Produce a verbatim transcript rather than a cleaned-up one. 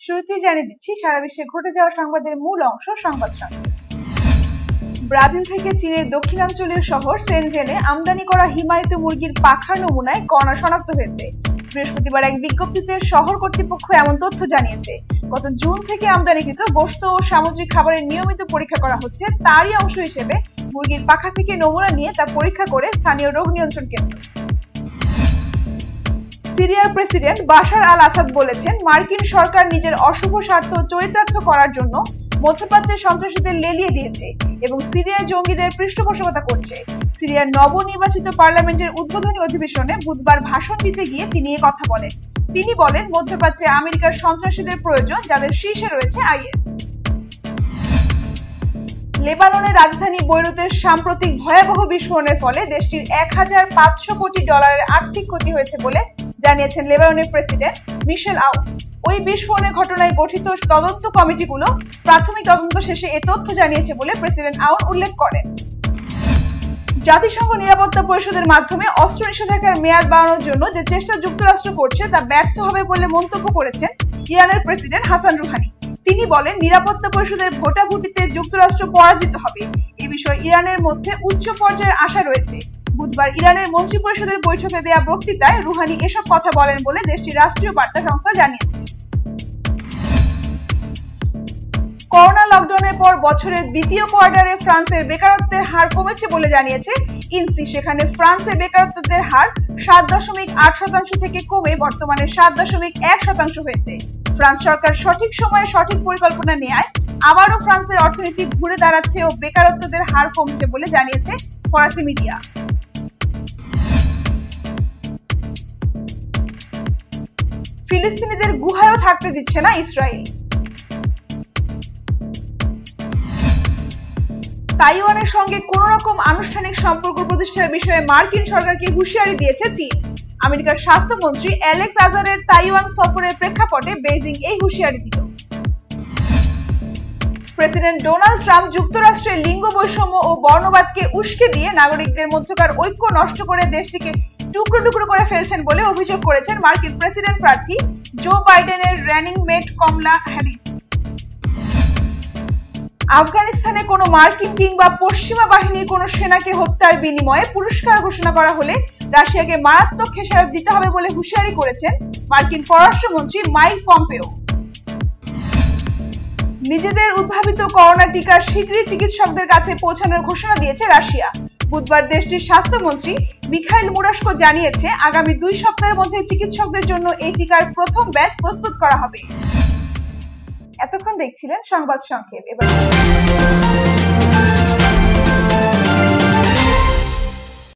শুরুতেই জানিয়ে দিচ্ছি সারা বিশ্বে ঘটে যাওয়া সংবাদের মূল অংশ সংবাদ সংক্ষেপ। ব্রাজিল থেকে চীনের দক্ষিণাঞ্চলীয় শহর সেনজেনে আমদানি করা হিমায়িত মুরগির পাখার নমুনায় কণা শনাক্ত হয়েছে। বৃহস্পতিবার এক বিজ্ঞপ্তিতে শহর কর্তৃপক্ষ এমন তথ্য জানিয়েছে। গত জুন থেকে আমদানিকৃত গোশত ও সামুদ্রিক খাবারের নিয়মিত পরীক্ষা করা হচ্ছে। তারই অংশ হিসেবে মুরগির পাখা থেকে নমুনা নিয়ে তা পরীক্ষা করে স্থানীয় রোগ নিয়ন্ত্রণ কেন্দ্র। সিরিয়ার প্রেসিডেন্ট বাশার আল আসাদ বলেছেন, মার্কিন সরকার নিজের অশুভ স্বার্থ চরিতার্থ করার জন্য মধ্যপ্রাচ্যের সন্ত্রাসীদের লেলিয়ে দিয়েছে এবং সিরিয়ায় জঙ্গিদের পৃষ্ঠপোষকতা করছে। সিরিয়ার নবনির্বাচিত পার্লামেন্টের উদ্বোধনী অধিবেশনে বুধবার ভাষণ দিতে গিয়ে তিনি এ কথা বলেন। তিনি বলেন, মধ্যপ্রাচ্যে আমেরিকার সন্ত্রাসীদের প্রয়োজন যাদের শীর্ষে রয়েছে আইএস। লেবাননের রাজধানী বৈরুতের সাম্প্রতিক ভয়াবহ বিস্ফোরণের ফলে দেশটির এক হাজার পাঁচশো কোটি ডলারের আর্থিক ক্ষতি হয়েছে বলে জানিয়েছেন লেবাননের প্রেসিডেন্ট মিশেল আউন। ওই বিস্ফোরণের ঘটনায় গঠিত তদন্ত কমিটিগুলো প্রাথমিক তদন্ত শেষে এ তথ্য জানিয়েছে বলে প্রেসিডেন্ট আউন উল্লেখ করেন। জাতিসংঘ নিরাপত্তা পরিষদের মাধ্যমে অস্ত্র নিষেধাজ্ঞার মেয়াদ বাড়ানোর জন্য যে চেষ্টা যুক্তরাষ্ট্র করছে তা ব্যর্থ হবে বলে মন্তব্য করেছেন ইরানের প্রেসিডেন্ট হাসান রুহানি। তিনি বলেন, নিরাপত্তা পরিষদের ভোটাভুটিতে যুক্তরাষ্ট্র পরাজিত হবে। এ বিষয়ে ইরানের মধ্যে উচ্চ পর্যায়ের আশা রয়েছে। বুধবার ইরানের মন্ত্রী পরিষদের বৈঠকে দেয়া বক্তৃতায় রুহানি এসব কথা বলেন বলে দেশটির রাষ্ট্রীয় বার্তা সংস্থা জানিয়েছে। করোনা লকডাউনের পর বছরের দ্বিতীয় কোয়ার্টারে ফ্রান্সের বেকারত্বের হার কমেছে বলে জানিয়েছে ইনসি। সেখানে ফ্রান্সে বেকারত্বের হার সাত দশমিক আট শতাংশ থেকে কমে বর্তমানে সাত দশমিক এক শতাংশ হয়েছে। ফ্রান্স সরকার সঠিক সময়ে সঠিক পরিকল্পনা নেয় আবারও ফ্রান্সের অর্থনীতি ঘুরে দাঁড়াচ্ছে ও বেকারত্বের হার কমছে বলে জানিয়েছে ফরাসি মিডিয়া। ফিলিস্তিনিদের গুহায়ও থাকতে দিচ্ছে না ইসরায়েল। তাইওয়ানের সঙ্গে কোন রকম আনুষ্ঠানিক সম্পর্ক প্রতিষ্ঠার বিষয়ে মার্কিন সরকারকে হুঁশিয়ারি দিয়েছে চীন। আমেরিকার স্বাস্থ্যমন্ত্রী অ্যালেক্স আজারের তাইওয়ান সফরের প্রেক্ষাপটে বেইজিং এই হুঁশিয়ারি দিল। প্রেসিডেন্ট ডোনাল্ড ট্রাম্প যুক্তরাষ্ট্রের লিঙ্গ বৈষম্য ও বর্ণবাদকে উস্কে দিয়ে নাগরিকদের মধ্যকার ঐক্য নষ্ট করে দেশটিকে টুকরো টুকরো করে ফেলছেন বলে অভিযোগ করেছেন মার্কিন প্রেসিডেন্ট প্রার্থী জো বাইডেনের রানিং মেট কমলা হ্যারিস। আফগানিস্তানে কোনো মার্কিন কিংবা পশ্চিমা বাহিনীর কোনো সেনাকে হত্যার বিনিময়ে পুরস্কার ঘোষণা করা হলে রাশিয়াকে মারাত্মক খেসারত দিতে হবে বলে হুঁশিয়ারি করেছেন মার্কিন পররাষ্ট্রমন্ত্রী মাইক পম্পেও। নিজেদের উদ্ভাবিত করোনা টিকা শীঘ্রই চিকিৎসকদের কাছে পৌঁছানোর ঘোষণা দিয়েছে রাশিয়া। বুধবার দেশটির স্বাস্থ্যমন্ত্রী মিখাইল মুরাশকো জানিয়েছে, আগামী দুই সপ্তাহের মধ্যে চিকিৎসকদের জন্য এই টিকার প্রথম ব্যাচ প্রস্তুত করা হবে। এতক্ষণ দেখছিলেন সংবাদ সংক্ষেপ। এবার